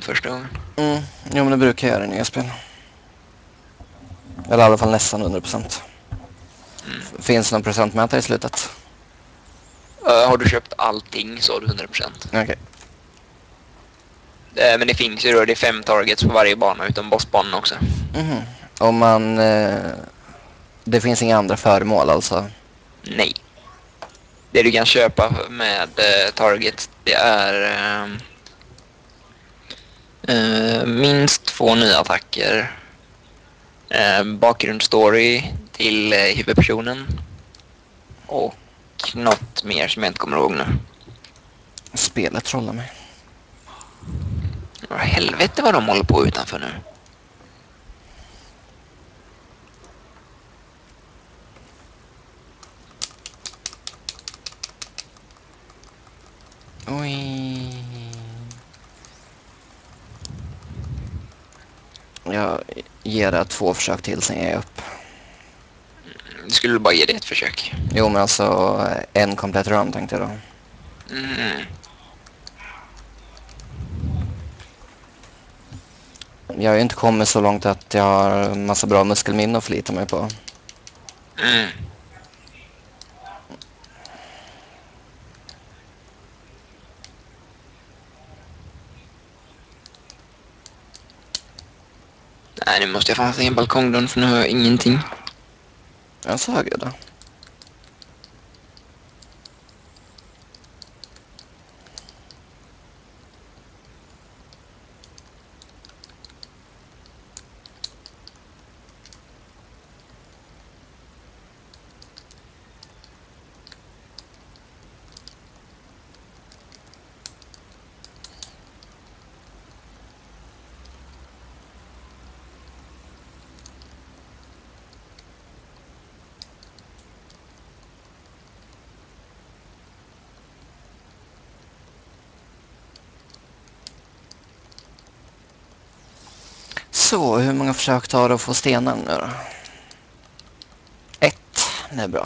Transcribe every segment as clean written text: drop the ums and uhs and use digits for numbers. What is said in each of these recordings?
första gången. Jo, men det brukar jag göra i nya spel. Eller i alla fall nästan 100%. Finns det någon procentmätare i slutet? Har du köpt allting så har du 100%. Okej. Men det finns ju då, det är 5 targets på varje bana utom bossbanan också. Om man... det finns inga andra föremål alltså? Nej. Det du kan köpa med target, det är minst 2 nya attacker, bakgrundsstory till huvudpersonen och något mer som jag inte kommer ihåg nu. Spelet trollar mig. Helvete vad de håller på utanför nu. Oj. Jag ger det 2 försök till, sen ger jag upp. Du skulle bara ge det ett försök. Jo, men alltså en komplett run tänkte jag då. Jag har ju inte kommit så långt att jag har en massa bra muskelminne att förlita mig på. Nej, nu måste jag fan se en balkongdörr för nu har jag ingenting. Jag så hög då. Så, hur många försök tar det att få stenar nu då? 1, det är bra.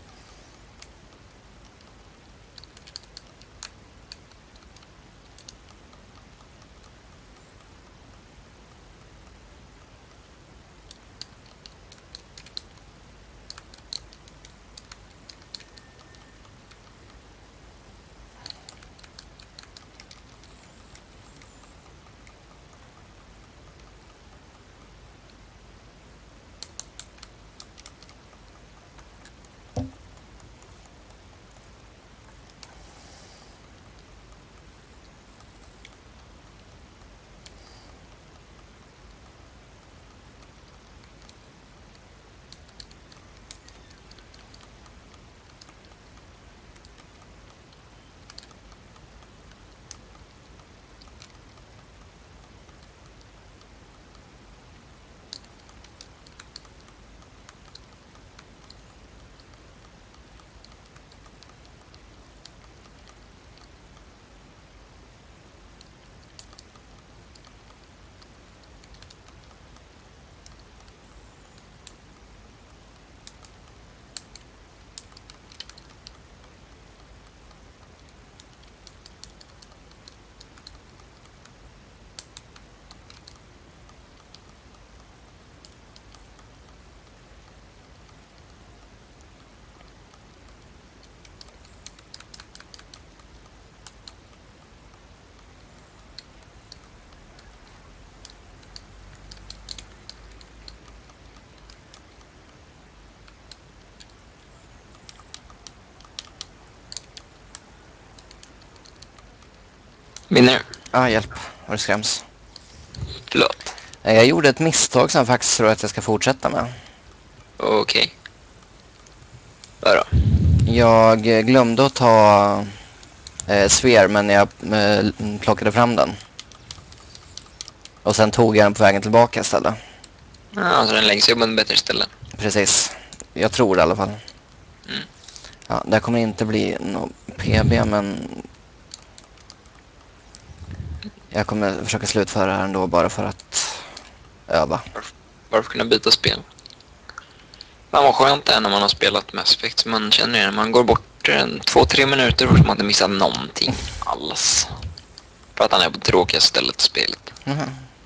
Vinner. Hjälp. Vad det skräms. Förlåt. Jag gjorde ett misstag som jag faktiskt tror att jag ska fortsätta med. Okej. Vadå? Jag glömde att ta Sphere, men jag plockade fram den. Och sen tog jag den på vägen tillbaka istället. Ja, så den läggs ju på en bättre ställe. Precis. Jag tror det i alla fall. Ja, det kommer inte bli någon PB, men jag kommer försöka slutföra det här ändå bara för att öva. Bara för att kunna byta spel. Fan vad skönt det är när man har spelat Mass Effect. Man känner det, man går bort 2-3 minuter och man inte missar någonting alls. För att han är på tråkiga stället i spelet. Mhm.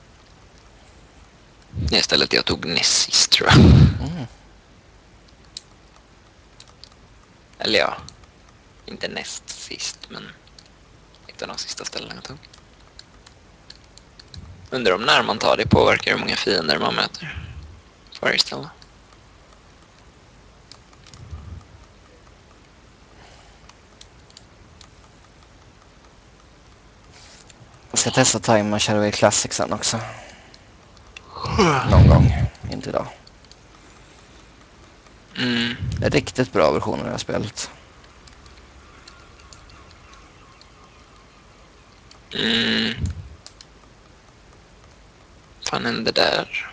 Det stället jag tog näst sist, tror jag. Mm. Eller ja, inte näst sist, men ett av de sista ställena jag tog. Undrar om när man tar det påverkar hur många fiender man möter. Varje ställe. Jag ska testa Time och köra i Classic sen också. Någon gång. Inte idag. Mm. Det är riktigt bra versioner av det här spelet. Mm. Fan hände där?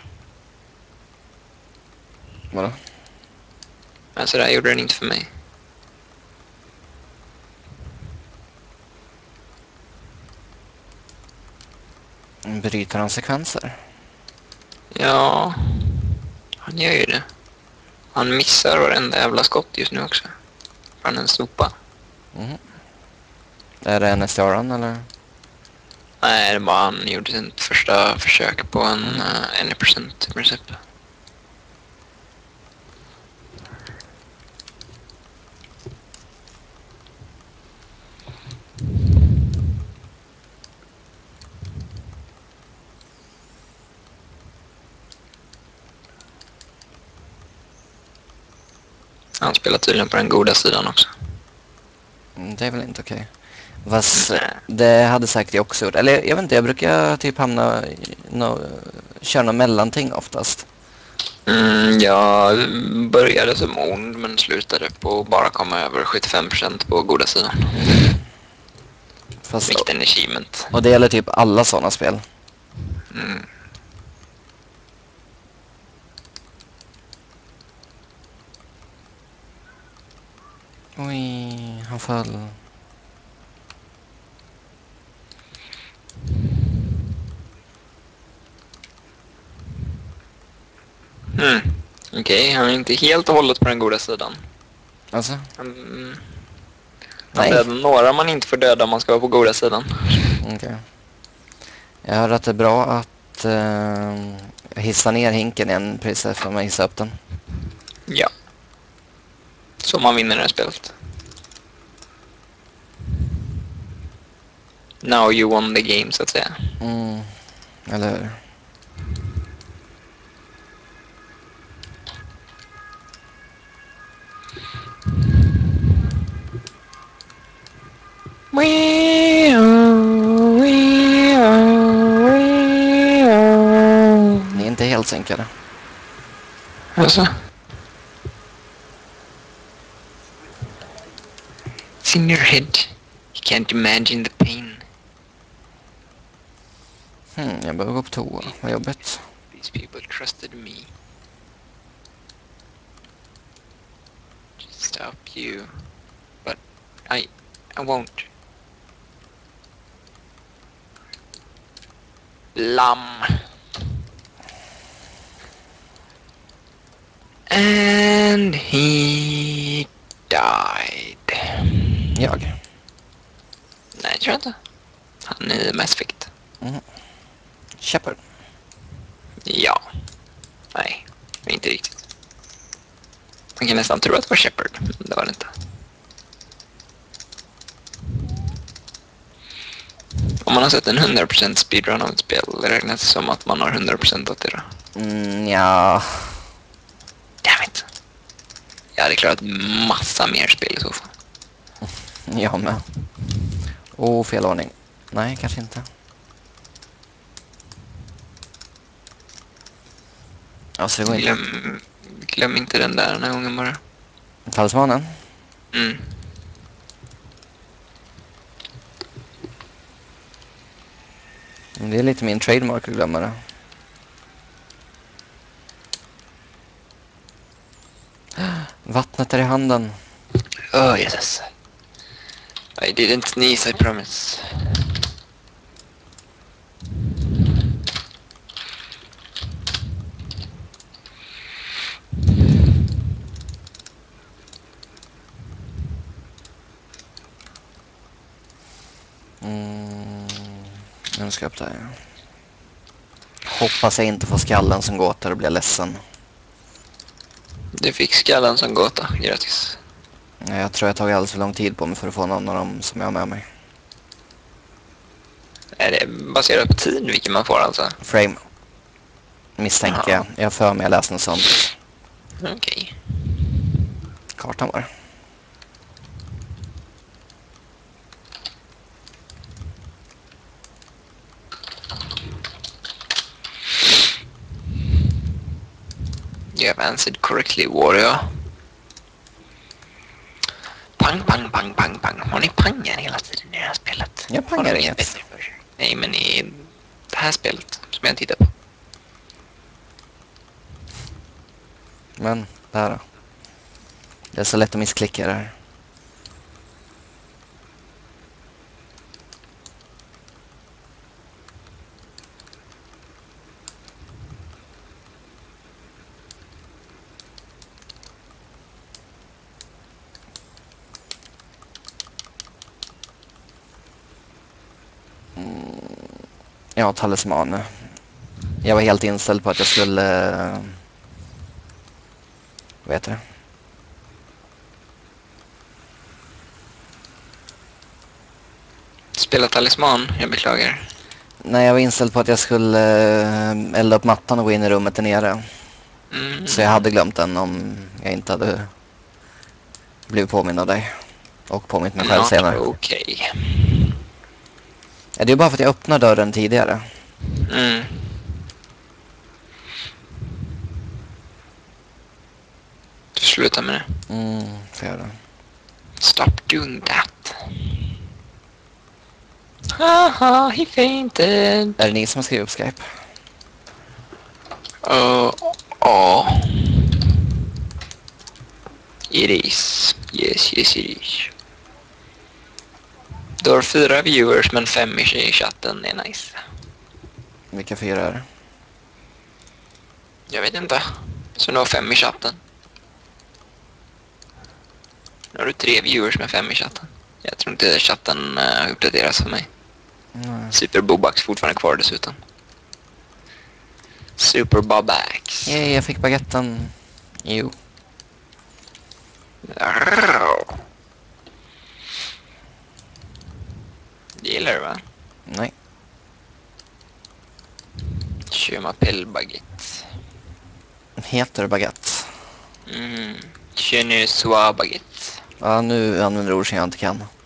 Vadå? Alltså det här gjorde den inte för mig. Bryter han sekvenser? Ja, han gör ju det. Han missar varenda jävla skott just nu också. Från en sopa. Mhm. Är det en SDR eller? Nej, det var han gjorde sitt första försök på en 1% i princip. Han spelar tydligen på den goda sidan också. Det är väl inte okej. Fast det hade säkert jag också gjort. Eller jag vet inte, jag brukar typ hamna i köra något mellanting oftast. Jag började som ond men slutade på att bara komma över 75% på goda sidan. Fast, Vilket en achievement. och det gäller typ alla sådana spel. Mm. Oj, han föll. Okej, han är inte helt och hållet på den goda sidan. Alltså? Han Nej. dödar några man inte får döda om man ska vara på goda sidan. Okej. Jag hör att det är bra att hissa ner hinken igen precis för att man hissar upp den. Ja. Så man vinner det här spelet. Now you won the game, så att säga. Eller hur? Ni är inte helt sänkade. Alltså. It's in your head. You can't imagine the pain. Jag behöver gå på toa. Vad jobbigt. These people trusted me. To stop you. But I won't. Lam. And he died. Jag. Nej, tror jag inte. Han är Mass Effect. Shepard. Ja. Nej, inte riktigt. Man kan nästan tro att det var Shepard, men det var det inte. Om man har sett en 100% speedrun av ett spel, räknas det som att man har 100% av det då? Ja. Damn it. Jag hade klarat massa mer spel i så fall. Jag med. Fel ordning. Nej, kanske inte. Alltså det går inte. Glöm inte den där den här gången bara. Talismanen? Det är lite min trademark att glömma det. Vattnet är i handen. Oh yes. I didn't sneeze, I promise. ska upp där. Hoppas jag inte får skallen som gåta och blir ledsen. Du fick skallen som gåta, gratis. Jag tror jag tagit alldeles för lång tid på mig för att få någon av dem som jag har med mig. Är det baserat på tid vilken man får alltså? Frame. Misstänker jag. Jag för mig jag läste något sånt. Okej. Kartan var det. You have answered correctly, warrior. Pang, pang, pang, pang, pang. Har ni pangar hela tiden i det här spelet? Jag pangar Har ni inget. bättre för sig? Nej, men i det här spelet som jag tittar på. Men, där då. Det är så lätt att missklicka det här. Ja, talisman. Jag var helt inställd på att jag skulle... Vad heter det? Spela talisman, jag beklagar. Nej, jag var inställd på att jag skulle elda upp mattan och gå in i rummet där nere. Så jag hade glömt den om jag inte hade blivit påmind av dig. Och påmint mig själv senare. Okej. Ja, det är bara för att jag öppnade dörren tidigare. Du slutar med det. Får jag det. Stop doing that. Haha, he fainted. Är det ni som har skrivit upp Skype? Ja. It is. Yes, it is. Du har 4 viewers men 5 i chatten, det är nice. Vilka 4 är det? Jag vet inte. Så du har 5 i chatten. Nu har du 3 viewers med 5 i chatten. Jag tror inte chatten uppdateras för mig. Super Bobax fortfarande kvar dessutom. Super Bobax. Yay, jag fick baguetten. Jo. Det gillar du va? Nej. Köma pellbaguette. Heter det baguette? Känner swa baguette. Ja, nu använder ord som jag inte kan.